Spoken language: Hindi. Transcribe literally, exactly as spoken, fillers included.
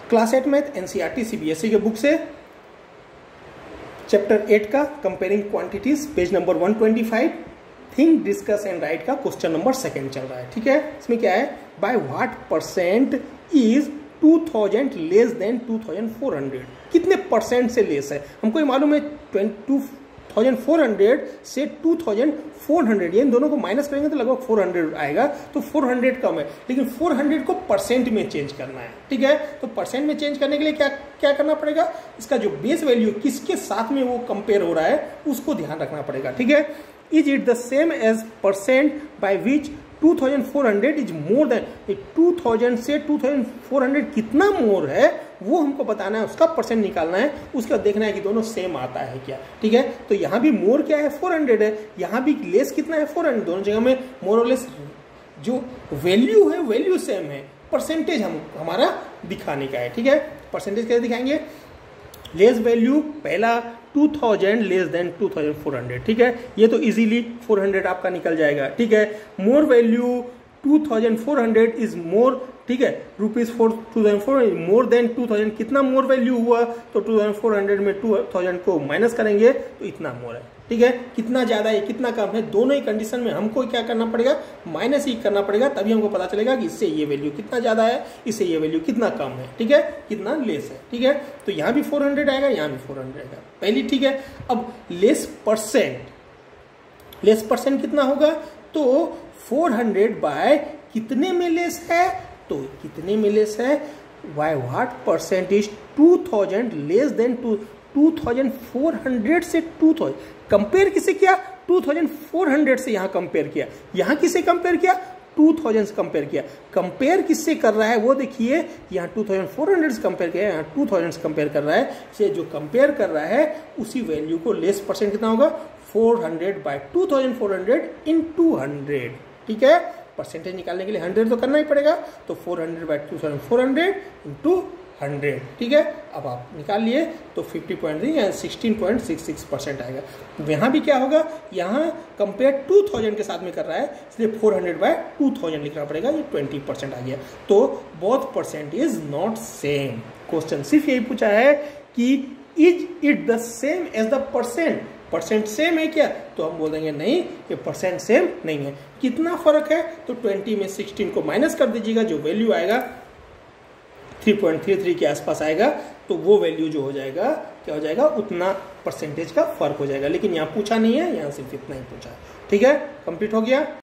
Class eight math NCERT CBSE के बुक से चैप्टर एट का comparing quantities page number one twenty five think discuss and write का क्वेश्चन नंबर सेकंड चल रहा है। ठीक है, इसमें क्या है, by what percent is two thousand less than two thousand four hundred, कितने परसेंट से लेस है। हमको ये मालूम है टू थाउजेंड फोर हंड्रेड से टू थाउजेंड फोर हंड्रेड, ये इन दोनों को माइनस करेंगे तो लगभग फोर हंड्रेड आएगा, तो फोर हंड्रेड कम है, लेकिन फोर हंड्रेड को परसेंट में चेंज करना है। ठीक है, तो परसेंट में चेंज करने के लिए क्या क्या करना पड़ेगा, इसका जो बेस वैल्यू किसके साथ में वो कंपेयर हो रहा है उसको ध्यान रखना पड़ेगा। ठीक है, is it the same as percent by which two thousand four hundred is more than, two thousand से टू थाउजेंड फोर हंड्रेड कितना मोर है वो हमको बताना है, उसका परसेंट निकालना है, उसके बाद देखना है कि दोनों सेम आता है क्या। ठीक है, तो यहाँ भी मोर क्या है, फोर हंड्रेड है, यहाँ भी लेस कितना है, फोर हंड्रेड, दोनों जगह में मोर और लेस जो वैल्यू है वैल्यू सेम है, परसेंटेज हम हमारा दिखाने का है। ठीक है, परसेंटेज कैसे दिखाएंगे, लेस वैल्यू पहला two thousand less than two thousand four hundred. ठीक है, ये तो इजीली फोर हंड्रेड आपका निकल जाएगा। ठीक है, more value two thousand four hundred is more, ठीक है, rupees four two thousand four more than two thousand, कितना मोर वैल्यू हुआ तो टू थाउजेंड फोर हंड्रेड में टू थाउजेंड को माइनस करेंगे तो इतना मोर है। ठीक है, कितना ज्यादा है कितना कम है, दोनों ही कंडीशन में हमको क्या करना पड़ेगा, माइनस ही करना पड़ेगा, तभी हमको पता चलेगा कि इससे ये वैल्यू कितना ज्यादा है, इससे ये वैल्यू कितना कम है। ठीक है, कितना लेस है। ठीक है, तो यहाँ भी फोर हंड्रेड आएगा, यहाँ भी फोर हंड्रेड आएगा पहली। ठीक है, अब लेस परसेंट, लेस परसेंट कितना होगा, तो फोर हंड्रेड बाय कितने में लेस है, तो कितने में लेस है, by what percent is two thousand less than two two thousand four hundred से टू थाउजेंड, कंपेयर किसे किया, टू थाउजेंड फोर हंड्रेड से यहाँ कंपेयर किया, यहाँ किसे कंपेयर किया, टू थाउजेंड से कंपेयर किया। कंपेयर किससे कर रहा है वो देखिए, यहाँ टू थाउजेंड फोर हंड्रेड से कंपेयर किया, यहाँ टू थाउजेंड से कंपेयर कर रहा है, से जो कंपेयर कर रहा है उसी वैल्यू को लेस परसेंट कितना होगा, four hundred by two thousand four hundred into hundred. ठीक है, परसेंटेज निकालने के लिए हंड्रेड तो करना ही पड़ेगा, तो four hundred by two thousand four hundred into hundred. ठीक है, अब आप निकाल लिए तो fifty point three sixteen point six six percent आएगा। यहाँ भी क्या होगा, यहाँ कंपेयर टू थाउजेंड के साथ में कर रहा है, इसलिए four hundred by two thousand लिखना पड़ेगा, ये ट्वेंटी परसेंट आ गया। तो both percent is not same. Question सिर्फ यही पूछा है कि is it the same as the percent, percent सेम है क्या, तो हम बोल देंगे नहीं, ये परसेंट सेम नहीं है। कितना फर्क है, तो ट्वेंटी में सिक्सटीन को माइनस कर दीजिएगा, जो वैल्यू आएगा थ्री पॉइंट थ्री थ्री के आसपास आएगा, तो वो वैल्यू जो हो जाएगा क्या हो जाएगा, उतना परसेंटेज का फर्क हो जाएगा। लेकिन यहाँ पूछा नहीं है, यहाँ सिर्फ इतना ही पूछा है। ठीक है, कंप्लीट हो गया।